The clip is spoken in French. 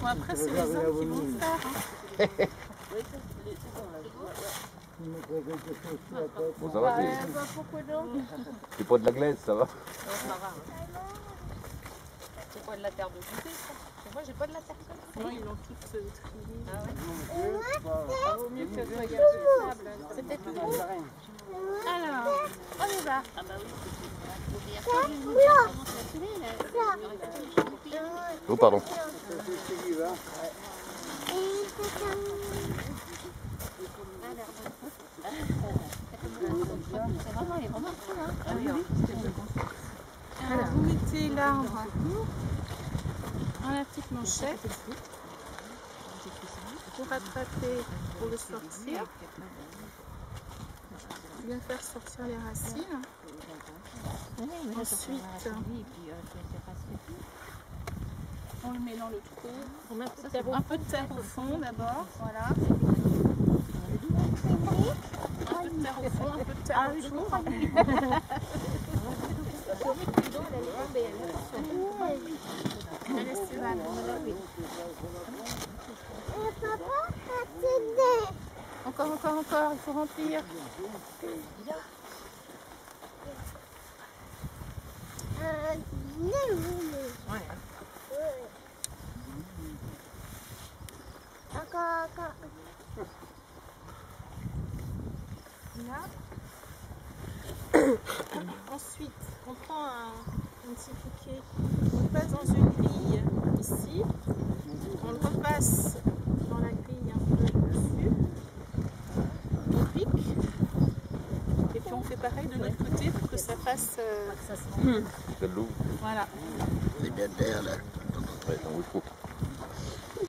après, c'est les hommes qui vont le faire. Hein. Bon, ça va, c'est pas de la glaise, ça va. Non, ça va. C'est pas de la terre de goûter, ça. Moi, j'ai pas de la terre comme ça. Non, ils l'ont toutes triée. Ah ouais. Ça vaut mieux que ça soit du sable. C'est peut-être trop. Alors, on y va. Ah bah oui. Oh, pardon. Alors, vous mettez l'arbre dans la petite manchette pour attraper, pour le sortir. Bien faire sortir les racines. Ensuite, on le met dans le trou. On met Un peu de terre au fond d'abord, voilà. Un peu de terre au fond, un peu de terre autour. Encore, il faut remplir. Là. Ensuite, on prend un petit bouquet, on le passe dans une grille ici, on le repasse dans la grille un peu dessus, on pique, et puis on fait pareil de l'autre côté pour que ça fasse... C'est de l'eau. Voilà. C'est bien d'air là. Ouais, j'en veux trop.